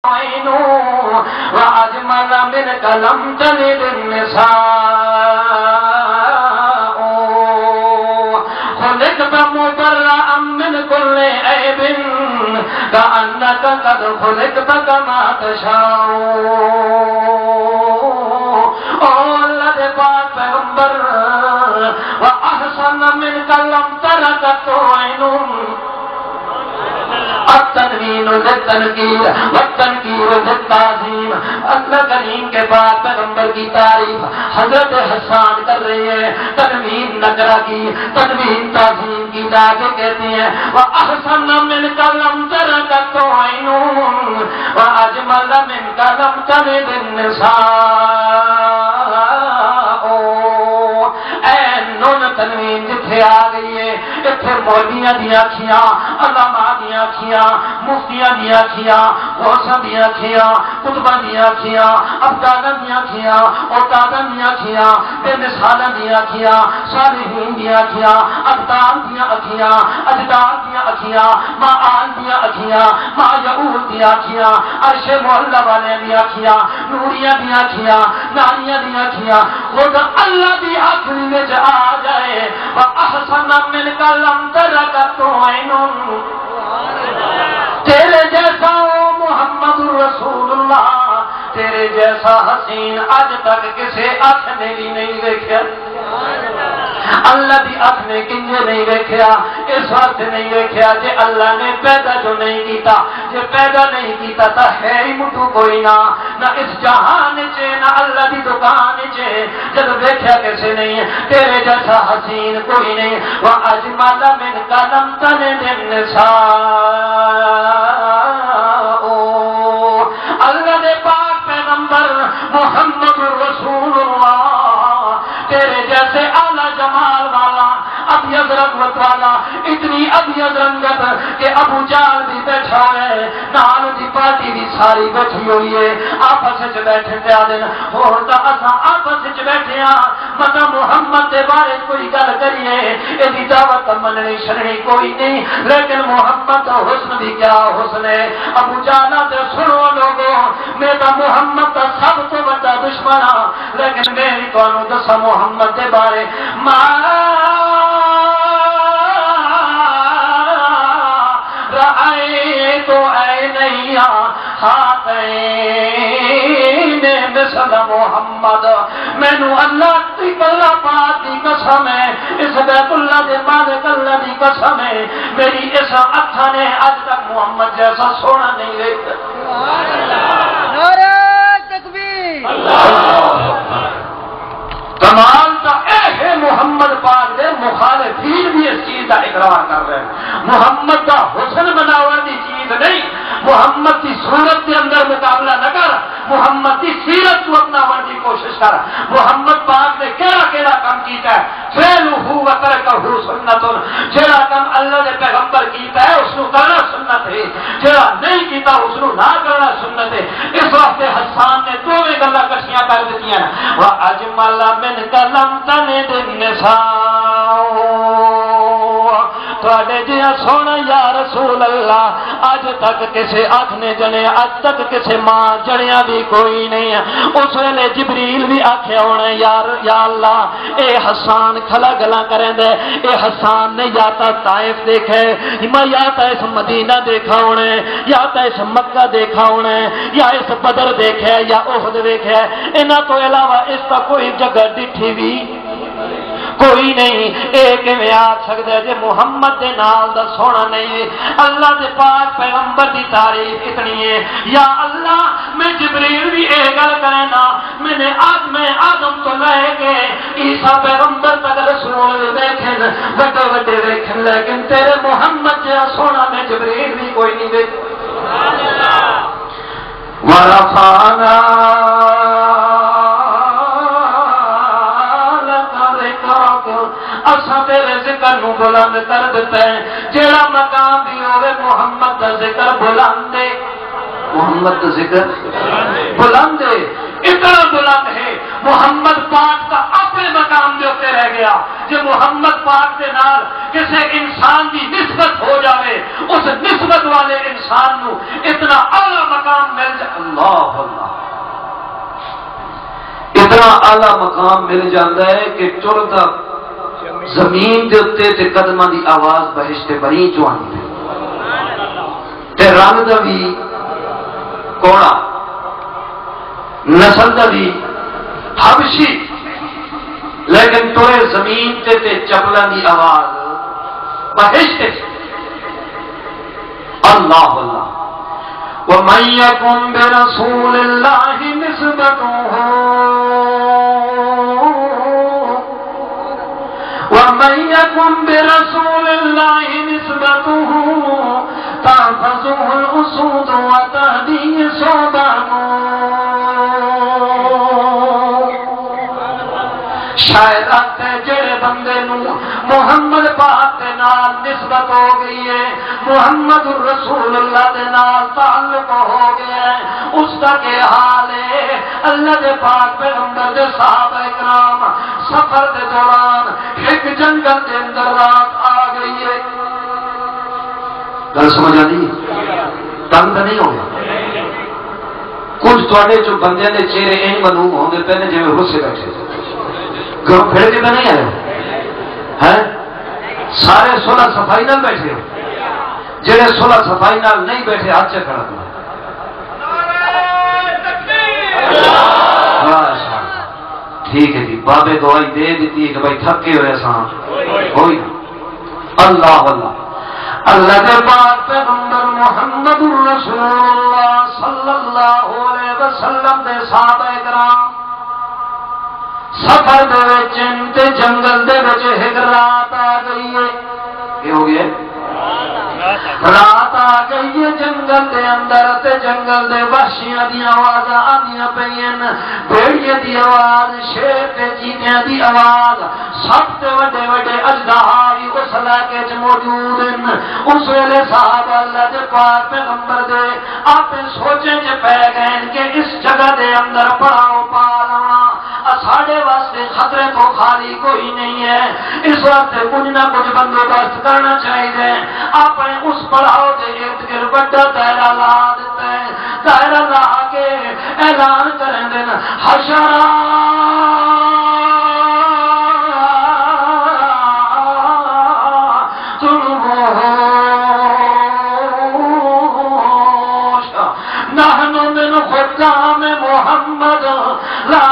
وأجمل منك لم تلد النساء خلقت مبرأ من كل عيب كأنك قد خلقت كما تشاء. اللہ دے پاک پیغمبر وأحسن منك لم تر قط عين. التنوین للتنکیر والتنکیر للتعظیم. اللہ کریم کے بعد پیغمبر کی تعریف حضرت حسان کر رہی ہے. تنوین نکرہ کی، تنوین تعظیم کی لا کے کہتے ہیں وَأَحْسَنَ مِنْكَ لَمْ تَرَ قَطُّ عَيْنٌ وَأَجْمَلَ مِنْكَ لَمْ تَلِدِ النِّسَاءُ. اے نون تنوین جتھے آ گئی ہے اتھے مولویاں دی اکھیاں، علماء دی اکھیاں، مفتیاں دی اکھیاں، غوثاں دی اکھیاں، قطباں دی اکھیاں، ابدالاں دی اکھیاں، اوتاداں دی اکھیاں، بے مثالاں دی اکھیاں، صالحین دی اکھیاں، ابدال دی اکھیاں، اجداد دی اکھیاں، معال دی اکھیاں، ما یعول دی اکھیاں، عرش معلا والے دی اکھیاں، نوریاں دی اکھیاں، ناریاں دی اکھیاں. خود اللہ دی اکھلی وچ آ جائے وَأَحْسَنَ مِنْكَ لَمْ تَرَ قَطُّ عَيْنٌ. تیرے جیسا محمد رسول اللہ، تیرے جیسا حسین اج تک کسے اکھ نے بھی نہیں دیکھا. اللہ دی اکھ نے کنجے نہیں دیکھا، اس وقت نہیں دیکھا جے اللہ نے پیدا جو نہیں کیتا. جے پیدا نہیں کیتا تا ہے ہی مٹھو کوئی نہ اس جہان چے نہ اللہ دی دکان چے. جب دیکھا کسے نہیں تیرے جیسا حسین کوئی نہیں. وَأَجْمَلَ مِنْكَ لَمْ تَلِدِ النِّسَاءُ. اللہ دے پاک پیغمبر محمد رسول اللہ تیرے جیسے اعلی جمال والا، ابیض رنگت والا، اتنی ابیض رنگت کہ ابو جہل بھی بیٹھا ہے، نال دی پارٹی بھی ساری بیٹھی ہوئی ہے. آپس وچ بیٹھے پیا دن ہور تا اساں آپس وچ بیٹھے ہاں مگر محمد دے بارے کوئی گل کریے ایدی دعوت مننی شرعی کوئی نہیں. لیکن محمد دا حسن بھی کیا حسن ہے. ابو جہل تے سنو لوگوں میرا محمد دا سب تو بڑا دشمن ہاں، لیکن میں تانوں دساں محمد دے بارے تو عینیا ہاتین مثل محمد. مینو اللہ کی اللہ پاک کی قسم ہے، اس بیت اللہ دے مالک اللہ کی قسم ہے، میری اس اکھاں نے اج تک محمد جیسا سونا نہیں دیکھا. نعرہ تکبیر. کمال کا اے محمد پاک دے مخالفین بھی اس چیز کا اقرار کر رہے ہیں. محمد کا حسن بناور دی چیز نہیں. محمد کی صورت کے اندر مقابلہ نہ کر، محمد کی سیرت کو اپنا ون کی کوشش کر. محمد پاک نے کیڑا کیڑا کام کیتا ہے. فعلہ و ترکہ سنت. جڑا کام اللہ نے پیغمبر کیتا ہے اس کو کرنا سنت ہے، جڑا نہیں کیتا اس کو نہ کرنا سنت ہے. اس واسطے حسان نے دونوں گلاں کٹھیاں کر دتی ہیں. واجمل منک لم تلد النساء. تواڈے جیا سونا یا رسول اللہ اج تک کسے اکھ نے جنے، اج تک کسے ماں جڑیا بھی کوئی نہیں ہے. اس ویلے جبریل بھی آکھیا ہونا یا اللہ اے حسان کھلا گلا کریں دے. اے حسان نے یا تا طائف دیکھے، یا تا اس مدینہ دیکھا ہونا، یا تا اس مکہ دیکھا ہونا، یا اس بدر دیکھے، یا احد دیکھے. انہاں تو علاوہ اس کا کوئی جگہ ڈٹھی بھی کوئی نہیں. ایک میں آ سکتا ہے جے محمد دے نال دا سونا نہیں. اللہ دے پاک پیغمبر دی تعریف اتنی ہے. یا اللہ میں جبریل بھی اے گل کرے نا، میں نے آدم تو لے کے عیسیٰ پیغمبر تک رسول دیکھن بڑے بڑے دیکھن، لیکن تیرے محمد جا سونا میں جبریل بھی کوئی نہیں دیکھ. ورفعنا اساں تیرے ذکر نو بلند کر دیتا ہے. جیڑا مقام بھی ہوئے محمد دا ذکر بلند ہے. محمد دا ذکر بلند ہے، اتنا بلند ہے محمد پاک کا اپنے مقام دے اوپر رہ گیا. جو محمد پاک کے نال کسی انسان کی نسبت ہو جائے اس نسبت والے انسان نو اتنا اعلی مقام مل جائے. اللہ اللہ اتنا اعلی مقام مل جاتا ہے کہ ٹرتا زمین دے اتنے تے قدماں دی آواز بہشت بری چ آندی تے رنگ دا بھی کوڑا نسل دا بھی حبشی لیکن ٹرے زمین تے چپلاں دی آواز بہشت. اللہ اللہ وَمَن يَكُن بِرَسُولِ اللَّهِ نِسْبَتُهُ وَمَن يَكُن بِرَسُولِ اللَّهِ نِسْبَتُهُ تَحْفَظُهُ الْأُسُودُ وَتَهْدِيهِ صُوبَانُ. شاید آتے جڑے بندے نو محمد پاک دے نال نسبت ہو گئی ہے محمد رسول اللہ دے نال تعلق ہو گیا ہے اس کا کیا حال ہے. اللہ دے پاک پیغمبر دے صحابہ کرام سفر دے دوران ایک جنگل دے اندر رات آ گئی ہے. گل سمجھ آئی تنگ نہیں ہو گیا. کچھ تھوڑے جو بندے نے چہرے این منو ہوں گے پہلے جی غصے بیٹھے گھروں پھر کے تو نہیں آئے سارے صلح صفائی نال بیٹھے ہو. جڑے صلح صفائی نال نہیں بیٹھے ہاتھ سے کھڑا دو. ٹھیک ہے جی بابے دعائی دے دیتی ہے کہ بھائی تھکے ہوئے سان ہوئی. اللہ اللہ اللہ کے پاک پیغمبر محمد رسول اللہ صلی اللہ علیہ وسلم دے صحابہ کرام سفر دے وچ جنگل دے وچ ایک رات آ گئی ہے. یہ ہو گیا رات آ گئی ہے جنگل دے اندر تے جنگل دے وحشیاں دی آوازاں آندیاں پئیاں بھیڑیاں دی آواز شیر تے چیتیاں دی آواز سب تے وڈے وڈے اژدہا وی اس علاقے وچ موجود ہیں. اس ویلے صحابہ اللہ دے پاک پیغمبر دے آپ سوچیں چ پے گئے کہ اس جگہ دے اندر پڑاؤ پا لواں ساڑھے واسطے خطرے کو خالی کوئی نہیں ہے. اس وقت کچھ نہ کچھ بندوبست کرنا چاہیے. اپنے اس پڑاؤ کے ارد گرد بڑا دائرہ لا دیتا ہے. دائرہ لا کے اعلان کریں دن حشرا نحن من خدام محمد لا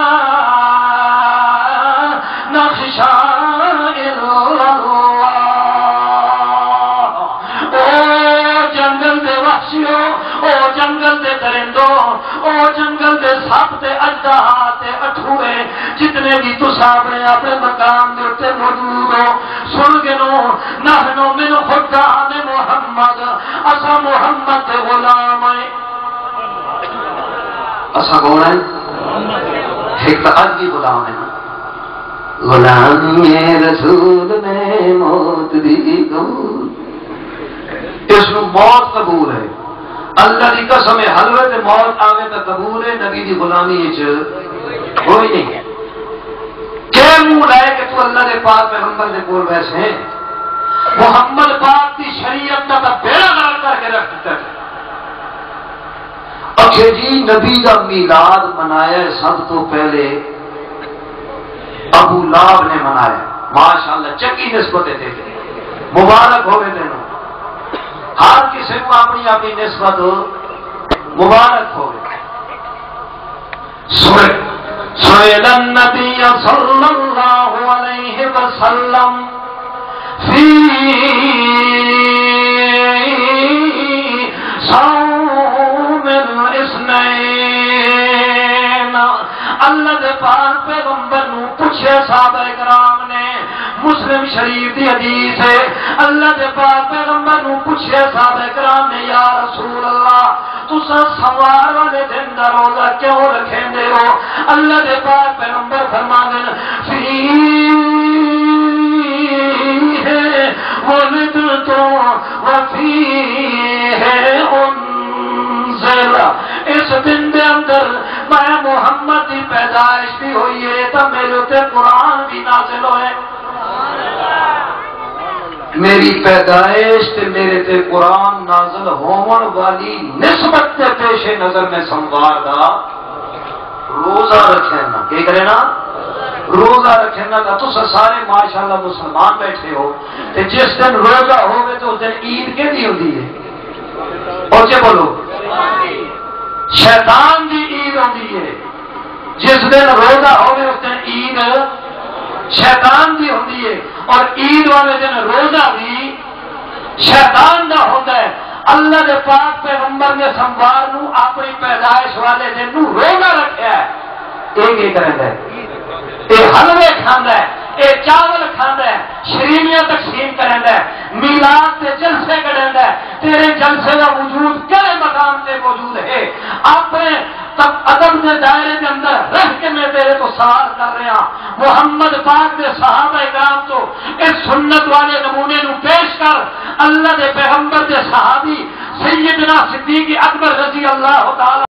جنگل دے درندوں او جنگل دے سپ تے اژدہا تے اٹھوئے جتنے بھی تساں اپنے مقام دے اوتے موجود ہو سن گنو نحنو من خدام محمد اسا محمد دے غلام ہیں. اسا کون ہیں؟ ایک تو اج بھی غلام ہیں. غلامی رسول نے موت دی قبول. اس کو موت قبول ہے. اللہ کی قسم ہے حضرت موت آوے تو قبول ہے. نبی دی غلامی کوئی نہیں ہے. کہ منہ لائے کہ تو اللہ کے پاک پیغمبر دے کول ویسے ہیں. محمد پاک کی شریعت کا تو بیڑا غرق کر کے رکھ دیتا ہے. اچھے جی نبی کا میلاد منایا سب تو پہلے ابو لہب نے منایا. ماشاءاللہ چنگی نسبت تھے مبارک ہوئے تینوں. ہر کسی کو اپنی اپنی نسبت مبارک ہو. سئل النبی صلی اللہ علیہ وسلم فی صوم الاثنین. اللہ دے پاک پیغمبر نو پوچھے صحابہ کرام نے. مسلم شریف دی حدیث ہے. اللہ دے پاک پیغمبر نو پوچھے صحابہ کرام نے یا رسول اللہ تساں سوار والے دن دا روزہ کیوں رکھیں دے ہو؟ اللہ دے پاک پیغمبر فرماندے فیہ ولدت وفیہ انزل. اس دن دے اندر میں محمد کی پیدائش بھی ہوئی ہے تو میرے تے قرآن بھی نازل ہوئے. میری پیدائش تے میرے تے قرآن نازل ہون والی نسبت تے پیش نظر میں سموار دا روزہ رکھے نا. کی کرے نا؟ روزہ رکھے نا. تو سارے ماشاءاللہ مسلمان بیٹھے ہو تے جس دن روزہ ہوئے تو اس دن عید کے دی ہوتی ہے. اور کیا بولو؟ شیطان دی عید ہوتی ہے. جس دن روزہ ہوئے اس دن عید شیطان دی ہوتی ہے. اور عید والے دن روزہ بھی شیطان دا ہوتا ہے. اللہ دے پاک پیغمبر نے سموار نو اپنی پیدائش والے دن نو روزہ رکھا ہے. یہ کرتا ہے؟ یہ حلوے کھانا ہے, یہ چاول کھانا ہے, شیرینیاں تقسیم کرنا ہے, میلاد تے جلسے کرنا ہے. تیرے جلسے کا وجود کہڑے مقام سے موجود ہے؟ اپنے ادب کے دائرے کے اندر رہ کے میں تیرے کو سوال کر رہا. محمد پاک کے صحابہ کرام تو اس سنت والے نمونے نو پیش کر. اللہ کے پیغمبر کے صحابی سیدنا صدیق اکبر رضی اللہ تعالی